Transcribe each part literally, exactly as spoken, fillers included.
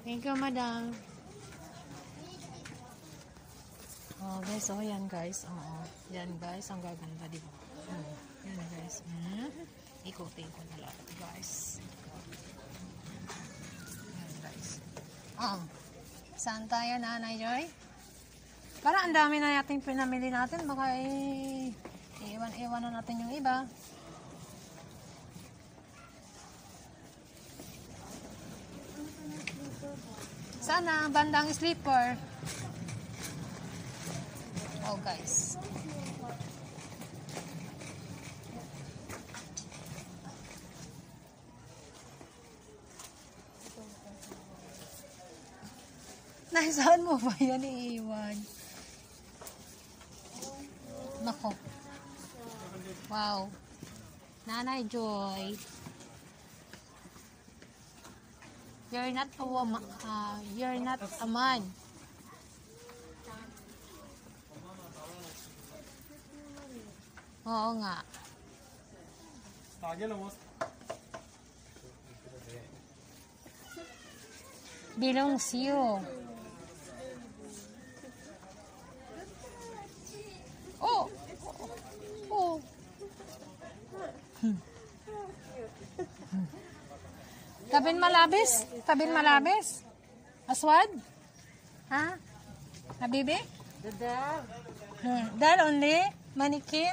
Thank you, madam. Oh, guys. Oh, yan, guys. Oo. Oh, yan, guys. Ang gaganda, di ba? Oh, yan, guys. Hmm. Ikutin ko na lang, guys. Yan, guys. Oh. Saan tayo, Nanay Joy? Parang ang dami na natin pinamili natin. Baka eh, iwan-iwan na natin yung iba. Sana, bandang sleeper. Oh, guys. Nasaan mo ba yan iiwan? Nako. Wow. Nanay Joy. You're not a woman. Uh, you're not a man. Oo nga. Belongs you. Oh. Oh. Hmm. Tabin malabis? Tabin malabis? Aswad? Ha? Habibi? The dog. Hmm. That only? Mannequin?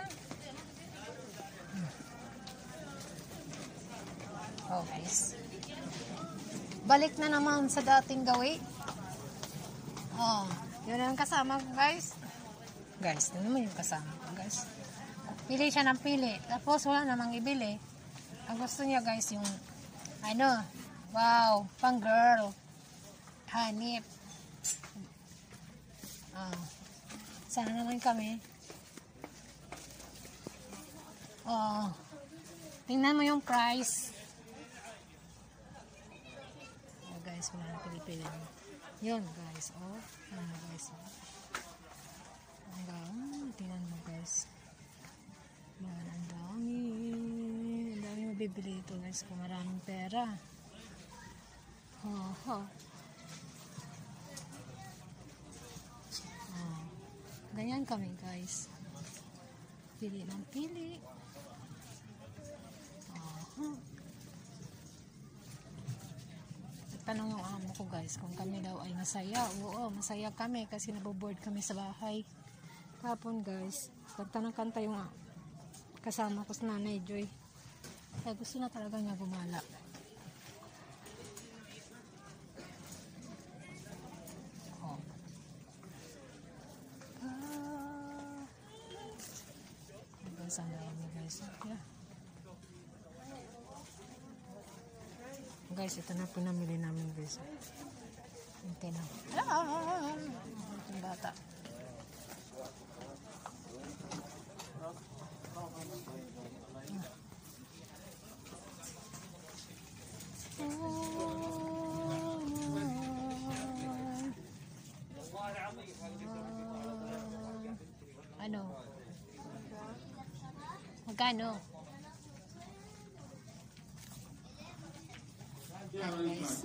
Oh, guys. Balik na naman sa dating gawi. Oh, yun ang kasama ko, guys. Guys, yun naman yung kasama ko, guys. Pili siya ng pili. Tapos wala namang ibili. Ang gusto niya, guys, yung ano, wow, pang girl. Hanip. Oh. Sana naman kami. Oh. Tingnan mo yung price. Oh, guys, wala na pili-pili. Yun, guys. Oh, ano, guys. Oh. Hanggang, tingnan mo, guys. Yan, ang dami. Ang dami mabibili ito, guys, kung maraming pera. Oh, oh. Oh. Ganyan kami, guys. Pili ng pili. Oh. Tanong ng amo ko, guys, kung kami daw ay masaya. Oo, masaya kami kasi naboboard kami sa bahay. Kapon, guys, kanta ng kanta yung kasama ko sa Nanay Joy. Kaya gusto na talaga niya gumala. Oh. Ah. Hanggang saan na kami, guys. Yeah. Guys, ito na pinamili namin, guys. Hintay na. Ah! Itong bata. Ano? Magkano? Ano, guys?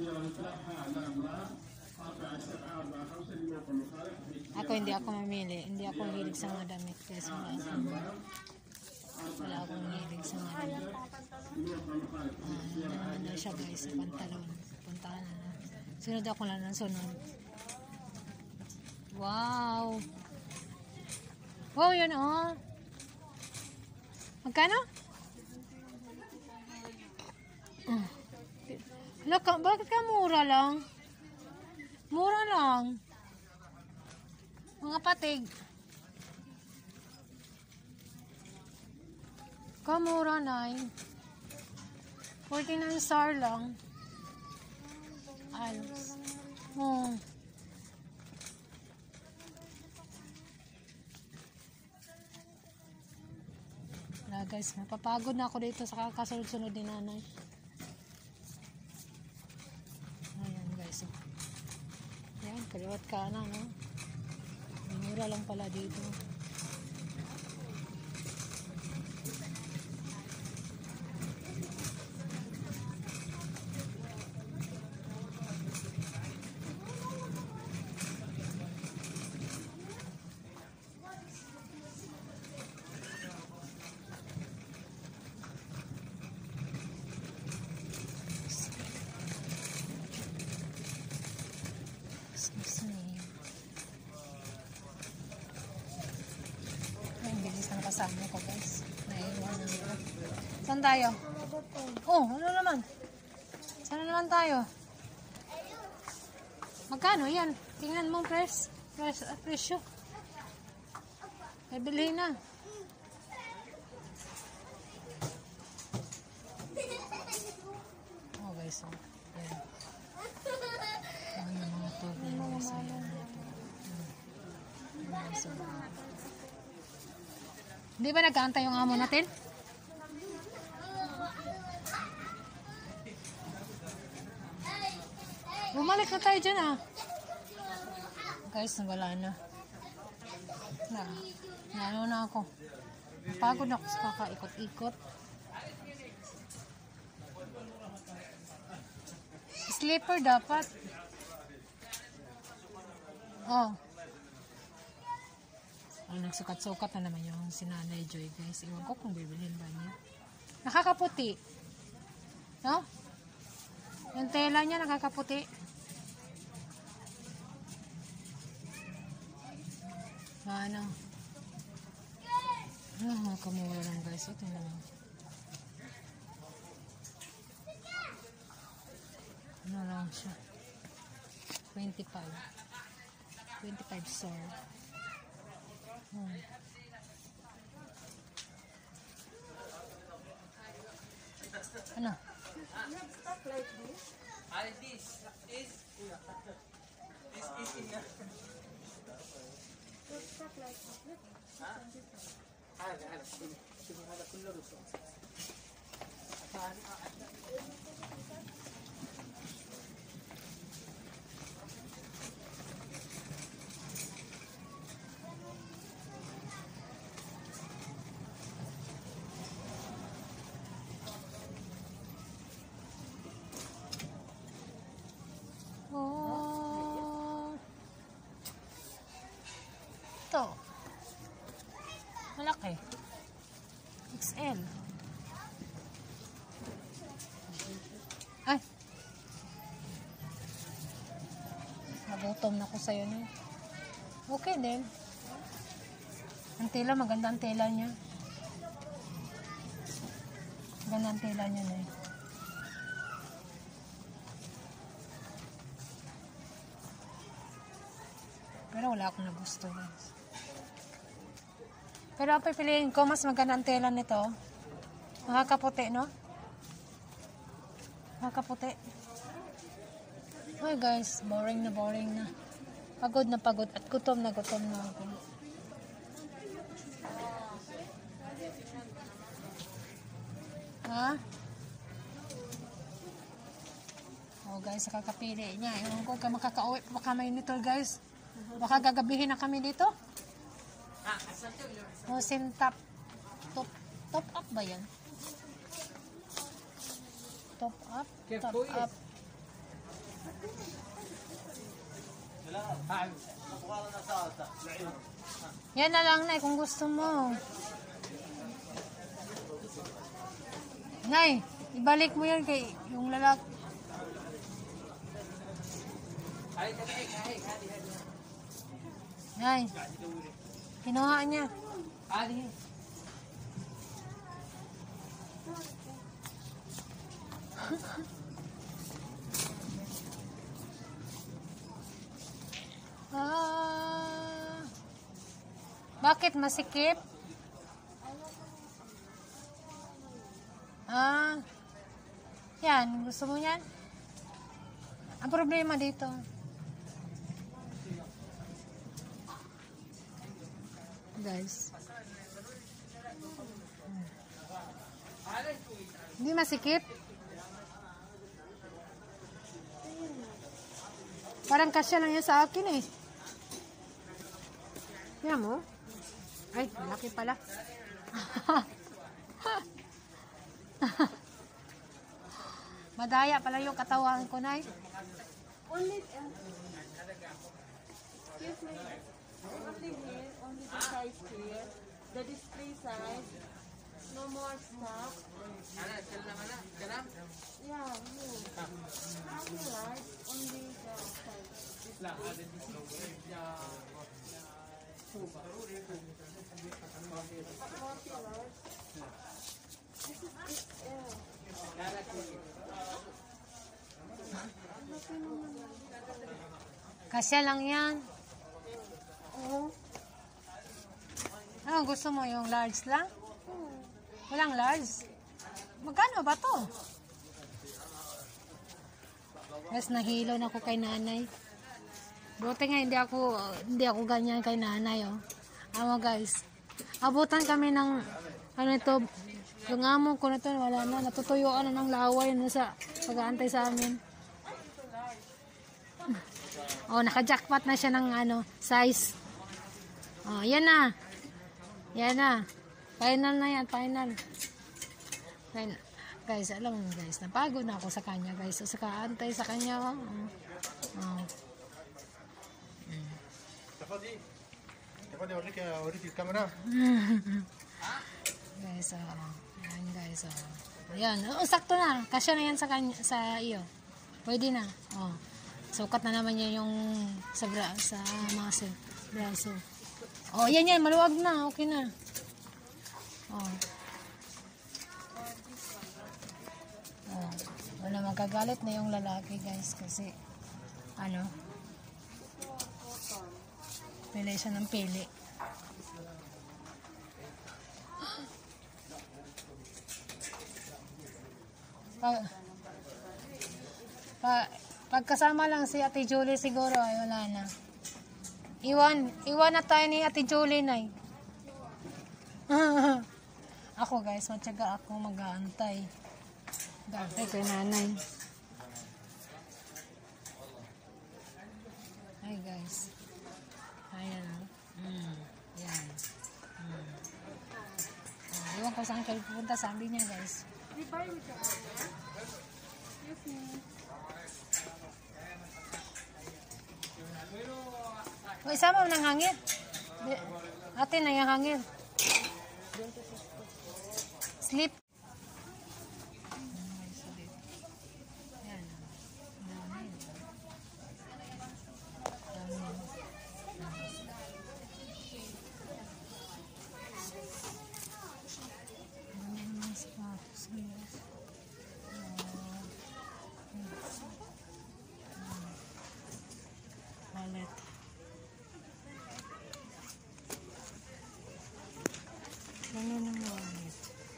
Ako hindi ako mamili. Hindi ako hilig sa mga damit. Kasi wala akong wala akong hilig sa mga damit. Uh, ano siya, guys? Pantalon. Puntahan na. Sunod ako lang ng sunod. Wow! Wow, yun oh. Magkano? Uh. Laka, bakit ka mura lang? Mura lang. Mga patig. Kamura na eh. forty-nine star lang. Alos. Oh. Wala, guys, napapagod na ako dito sa kakasunod-sunod ni Nanay. Ayan, guys. Ayan, kaliwat ka na, no? Mura lang pala dito. kasama ko guys. Naiwan na ito. Saan tayo? Oh, ano naman? Saan naman tayo? Magkano yan? Tingnan mo pres. Pres uh, presyo. Ay, bilhin na. Oh guys, oh. Ayan. Ayan yung mga tubig guys. Ayan. Hindi ba nag-aantay yung amo natin? Bumalik na tayo dyan ah. Guys, wala na. Na, ano na ako. Pagod na ako sa kakaikot-ikot. Slipper dapat. Oh. Ang nagsukat-sukat na naman yung sinanay Joy guys. Iwan ko kung bibilhin ba niya. Nakakaputi. No? Yung tela niya nakakaputi. Ano? Ano, kamura lang guys. Ito na lang. Ano lang siya? twenty-five. twenty-five sir. Hmm. Ano? This is this is in هذا هذا شوف هذا كله رسوم Oh. Ito. Malaki. X L. Ay. Nagutom na ko sa'yo na. Okay din. Ang tela, maganda ang tela niya. Maganda ang tela niya na eh. Pero wala akong nagusto guys. Pero ang pipiliin ko, mas maganda ang tela nito. Nakakaputi, no? Nakakaputi. Ay guys, boring na boring na. Pagod na pagod at gutom na gutom na ako. Ha? Oh guys, kakapili niya. Ewan ko ka makakauwi pa kami nito guys. Baka gagabihin na kami dito. Husin top. Top, top up ba yan? Top up? Top up. Yan na lang, Nay, kung gusto mo. Nay, ibalik mo yan kay yung lalaki. Nay, kinuha niya. Ah, bakit masikip? Ah, yan, gusto mo yan? Ang problema dito, guys, hindi masikip. Parang kasya lang yan sa akin eh. Yan mo. Ay, malaki pala. Madaya pala yung katawan ko, Nay. Only, uh, excuse me, only here, only the size here, the display size, no more stock. Yeah, no. Only right, only the size. Kasya lang yan. Ano gusto mo, yung large lang? Walang large? Magkano ba to? Guys, nahilo na ako kay nanay. Buti nga hindi ako hindi ako ganyan kay nanay, oh. Amo guys, abutan kami ng ano ito, yung amo ko na to, wala na, natutuyuan na ng laway na sa pag-aantay sa amin. Oh, naka-jackpot na siya ng ano, size. Oh, yan na. Yan na. Final na yan, final. Final. Guys, alam mo guys, napagod na ako sa kanya guys. So, sa kaantay sa kanya. Oh. Oh. Mm. Guys, oh. Ayan guys, oh. Ayan, oh, sakto na. Kasya na yan sa kanya, sa iyo. Pwede na. Oh. Sukat na naman yan yung sa bra, sa muscle, braso. Oh, yan yan, maluwag na, okay na. Oh. Oh, wala magagalit na yung lalaki, guys, kasi ano? Pili siya ng pili. Pa, pa Pagkasama lang si Ate Julie siguro ay wala na. Iwan, iwan na tayo ni Ate Julie na eh. Ako guys, matyaga ako mag-aantay. Mag-aantay kay nanay. Hi guys. Ayan. Mm, yan. Mm. Oh, iwan ko saan kayo pupunta, sabi niya guys. We buy with the other. Excuse me. O, isama mo ng hangin. Ate na yung hangin. Sleep. Yan. Wallet. Ano ng wallet?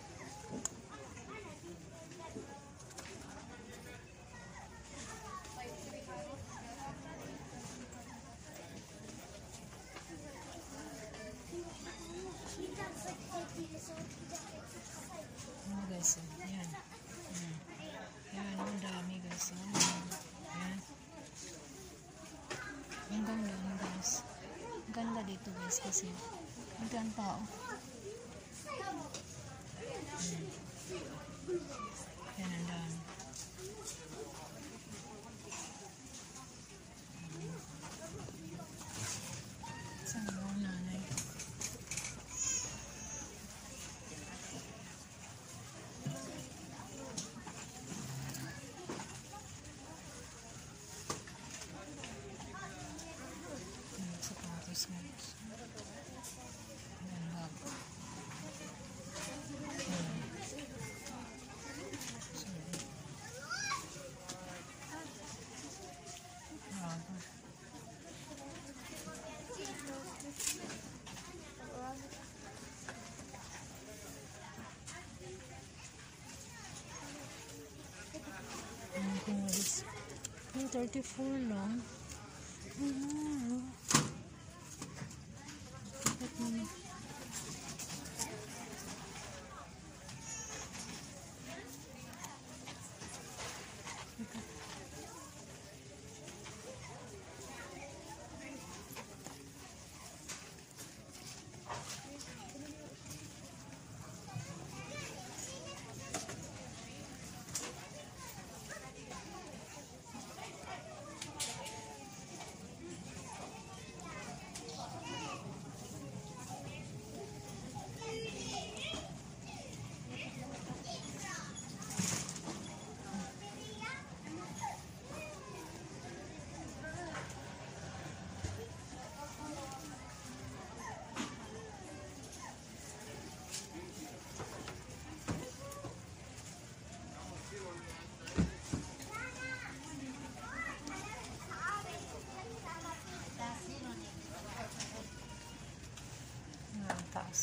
Ano guys, yan. Yan. Yan, ang dami guys. Yan. Ang ganda ano guys. Ang ganda dito guys kasi ang ganda tao. Hmm. Yan ang dami. Saan mo ang nanay? Hmm, sapatos guys. Yan bag. thirty-four lang. Mm-hmm.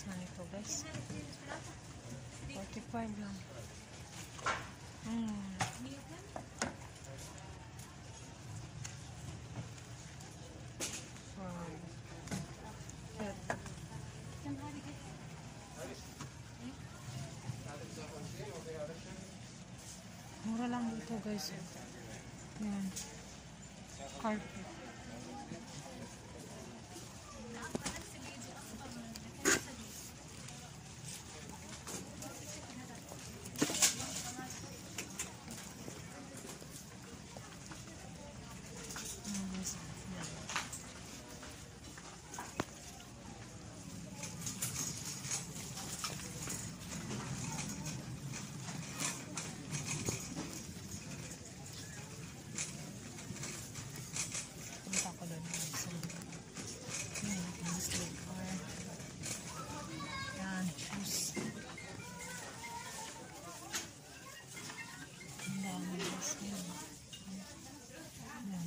Ano ito guys? forty-five lang. Hmm. Wow. Good. Mura lang dito guys. Yan. Carpet. Punta ko doon. Yan, yung sleeper. Yan, shoes. Ang dami guys. Yan. Yan.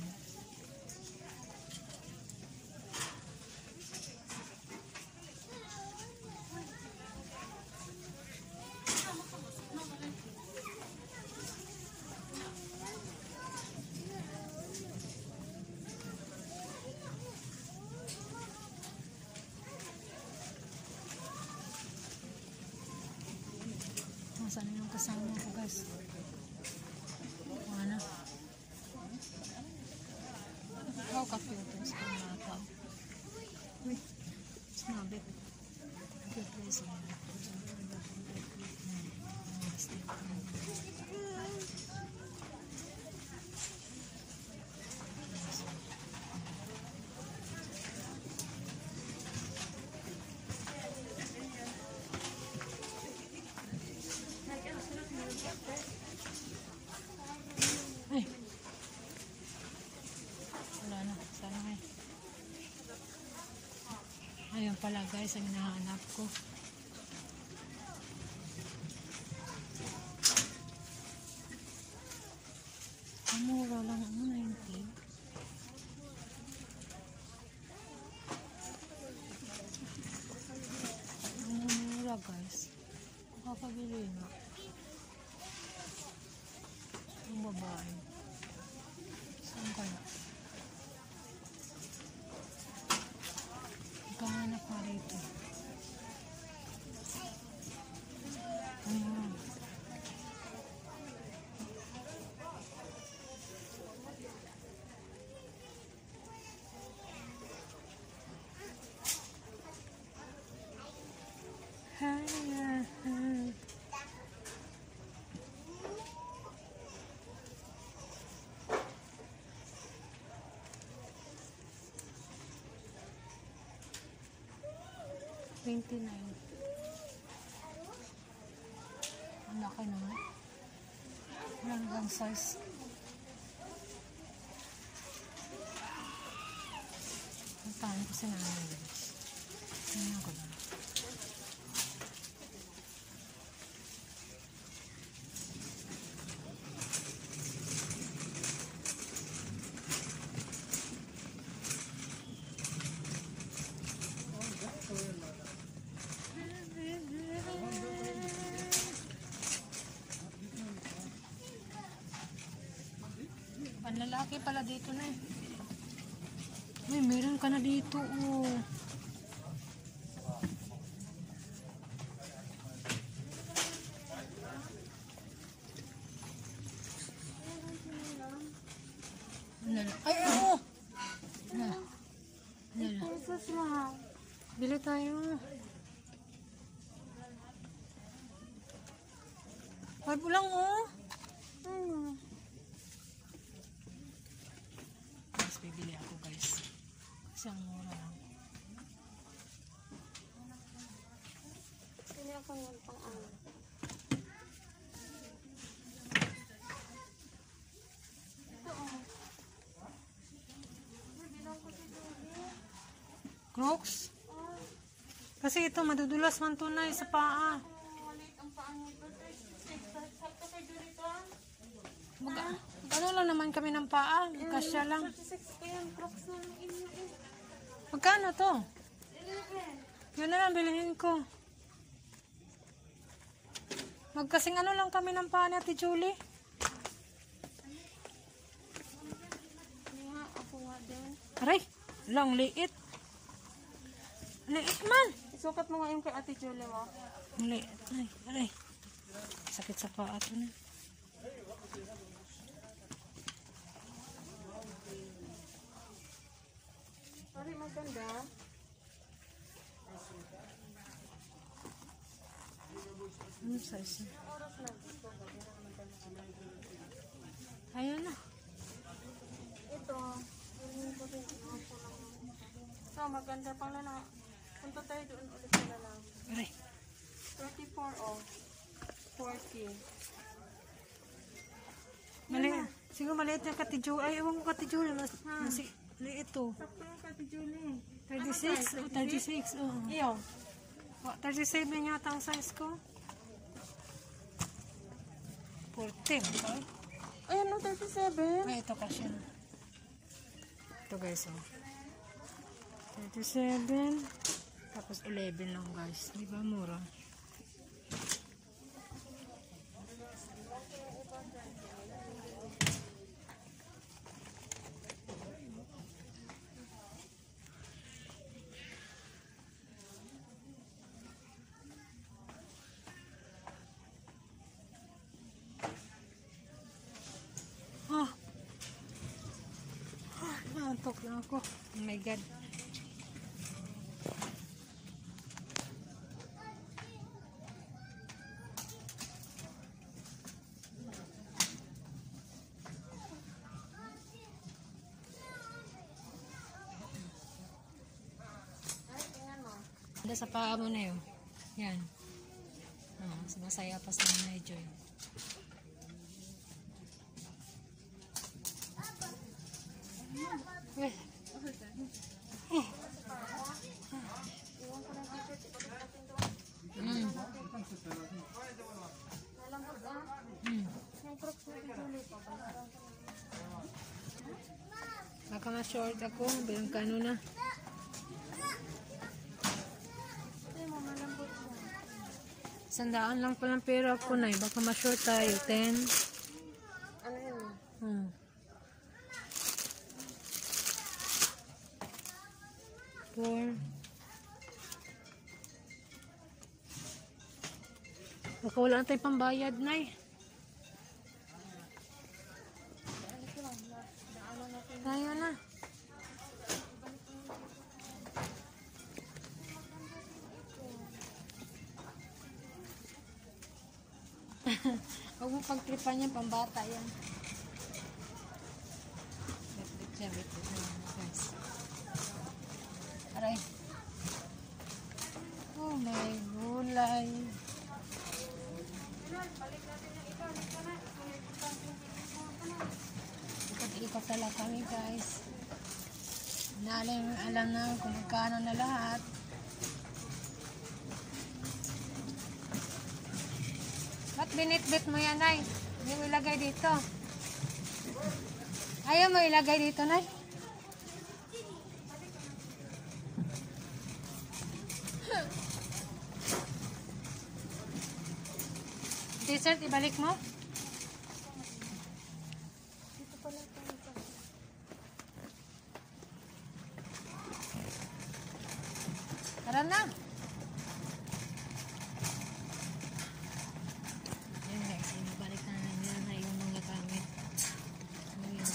Nasaan na yung kasama ko guys? Ano? How ka-filters ko na ito? Uy, snabit. Okay, please. Ay. Wala na. Sana nga. Ayun pala guys, ang hinahanap ko. Ang mura lang. Ano, nineteen? Ang mura guys. Makakabili na. Ang babae. Saan kaya? Magkahanap pa rito. Ayan. Hi, hi. twenty-nine. Ang laki naman. Walang bang size. Puntahan ko si nanay. Tingnan ko lang. Panlalaki pala dito na eh. Uy, meron ka na dito oh. Lala. Ay, oh! Lala. Lala. Bili tayo. Ay, pulang oh. Hmm. Guys, bibili ako guys. Kasi ang mura lang. Kaya ako ng pang-ano. Ito oh. Bilang ko si Julie. Crocs? Kasi ito madudulas man tunay sa paa. Walit ang paa nito. Sakto kay Julie to. Mag ano lang naman kami ng paa. Kasya lang. thirty-six pa yan. Crocs na lang inyo eh. Magkano to? eleven. Yun na lang bilhin ko. Magkasing ano lang kami ng paa ni Ate Julie. Nga, ako nga din. Aray, lang liit. Liit man. Isukat mo nga yung kay Ate Julie mo. Liit. Ay, aray. Sakit sa paa ito na. Pari, maganda. Ano size? Ayun na. Ito. So, maganda pang lala. Punta tayo doon ulit sa lala. Aray. thirty-four oh. forty. Maliit. Siguro maliit yung Ate Julie. Ay, ewan ko Ate Julie. Mas, mas liit to. Sakto yung kay Ate Julie. thirty-six. Oh, thirty-six. Oh. Iyo. Wa, thirty-seven yata ang size ko. forty. Okay? Ayan no, thirty-seven. Ay, ito kasi. Ito guys, oh. thirty-seven. Tapos eleven lang guys. Di ba mura? Ah. Ah, naantok na ako. Oh my God. Ada sa paa mo na yun. Yan. Ah, sumasaya pa sa mga Joy. Eh. Eh. Mm. Mm. Baka ma-short ako. Bilang kano na. Sandaan lang palang pera ko na. Baka ma-short tayo. ten. Ano yun? Hmm. four. Baka wala na tayo pambayad, Nay. Tayo na. Huwag mo pagtripan yan, pambata yan. Wait, wait, wait, wait, wait, guys. Aray. Oh, may gulay. Ikot-ikot na lang kami, guys. Nalang alam na kung magkano na lahat. Ba't binitbit mo yan, Nay? Hindi mo ilagay dito. Ayaw mo ilagay dito, Nay? T-shirt, ibalik mo? Tara na. Ayan guys, ibalik na nila na yung mga gamit. Ayan.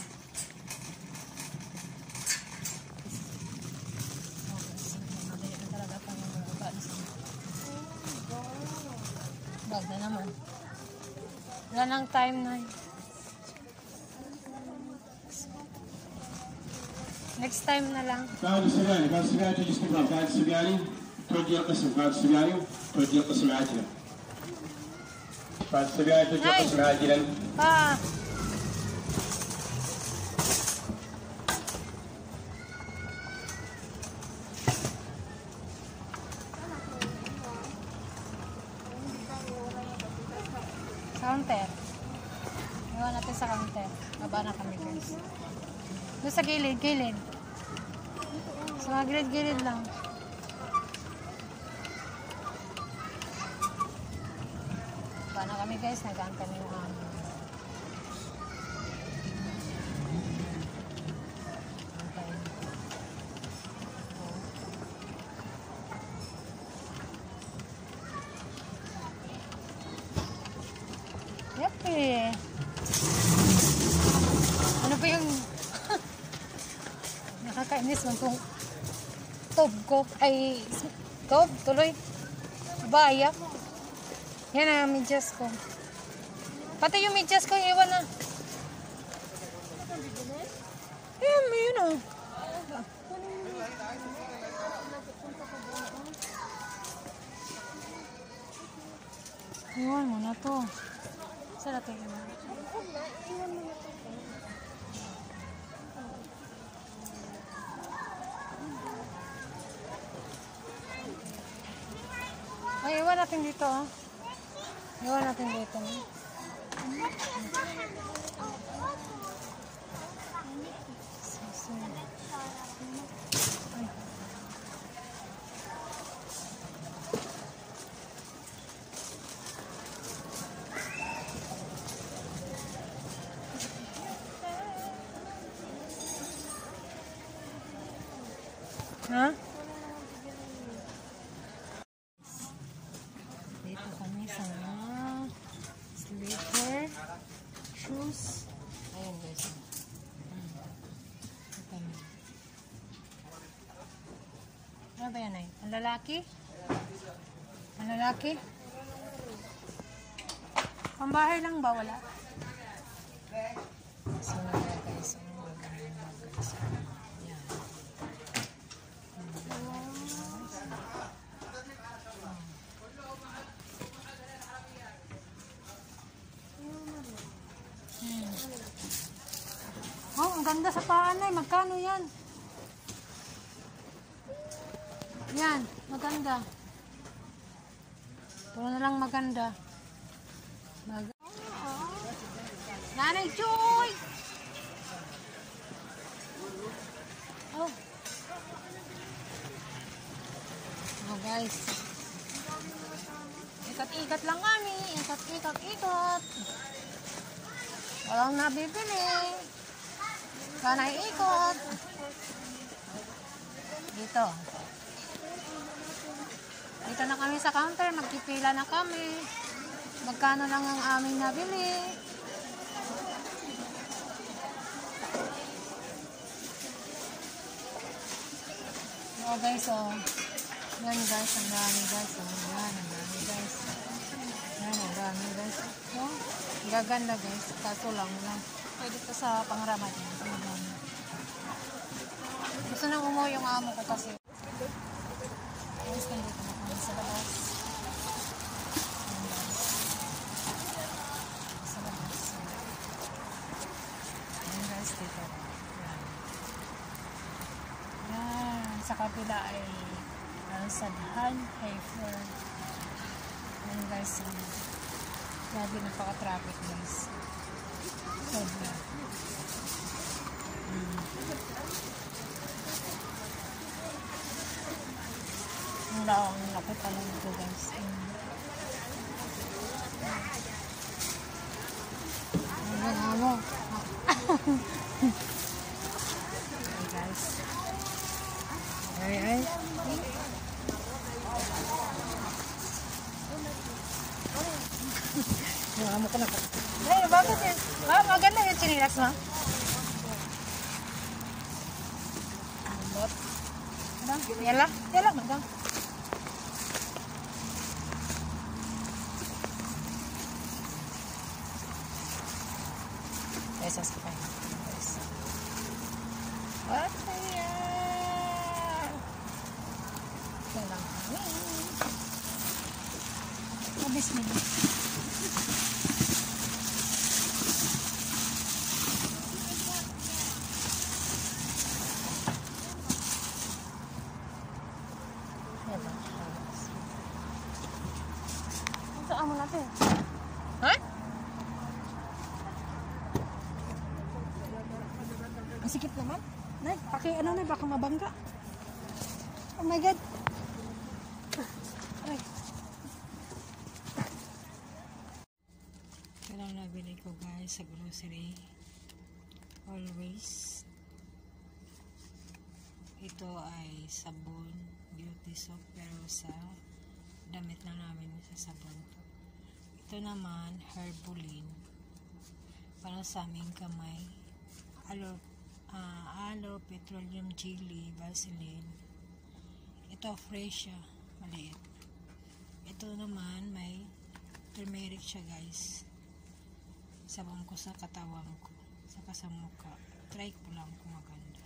Oh guys, madali na talaga pang mga bags. Bag na naman. Wala nang time na. Next time na lang. بعد السجاري بعد السجاري تجي استقرار بعد السجاري تودي القسم بعد السجاري تودي القسم عاجلا بعد السجاري تودي Nay! القسم عاجلا Pa! Counter. Iwan natin sa counter. Baba na kami guys. Doon sa gilid, gilid. Sa mga gilid-gilid lang. Baba na kami guys, nagaan kami yung amo. Okay. Yep eh. Ano ba yung nakakainis man kung tob ko ay tob tuloy baya. Yan na medyas ko. Pati yung medyas ko iwan na. Yan, may yun oh. Iwan mo na to. Saan natin iwan? Ay, iwan natin dito oh. Iwan natin dito. Ha? Dito kami sa slipper, shoes. Ayan guys. Hmm. Ito na. Ano ba yan ay? Ang lalaki? Ang lalaki? Pambahay lang ba? Wala? So, guys. Oh, guys. Yan. Hmm. Oh, ang ganda sa paan ay. Magkano yan? Yan, maganda. Puro na lang maganda. Mag Nanay Joy! Oh. Oh guys. Ikat-ikat lang kami. Ikat-ikat-ikat. Walang nabibili. Kanay ikot. Dito. Dito na kami sa counter. Magpipila na kami. Magkano lang ang aming nabili. Oh guys, oh. Yan guys, ang dami guys. Oh, yan, ang dami guys. Yan, ang dami guys. Oh, gaganda guys. Kaso lang lang. Pwede ito sa pangramad. Gusto nang umuwi yung amo ko kasi. Guys, nandito na kami sa labas. Yan guys. Sa labas. Yan guys, dito. Yan. Yan. Sa kabila ay Sadhan, Heifer. Yan guys. Grabe, napaka-traffic guys. Sobra. Hmm. Ang lawang laki pala dito guys. Hmm. Ang amo. Hey guys. Ay ay. Yung amo ko na pa. Ay, bakit yun? Ah, maganda yung chinilas mo. Ambot. Ano? Yala? Yala, maganda. Guys, as ka pa yun. Guys. What the hell? Ito lang kami. Mabis nila. Saan mo natin? Ha? Ang sikip naman. Nay, paki ano na, baka mabangga. Oh my God. Ay. ko guys sa grocery. Always. Ito ay sabon, beauty soap, pero sa damit na namin sa sabon to. Ito naman, Herbolin. Para sa aming kamay. Alo, uh, alo, petroleum jelly, Vaseline. Ito, fresh siya. Maliit. Ito naman, may turmeric siya guys. Sabon ko sa katawan ko. Saka sa mukha. Try ko lang kung maganda.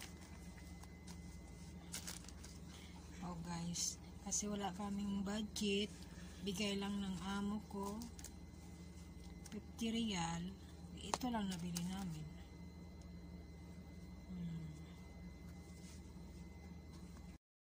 Oh guys, kasi wala kaming budget. Bigay lang ng amo ko fifty riyal. Ito lang nabili namin.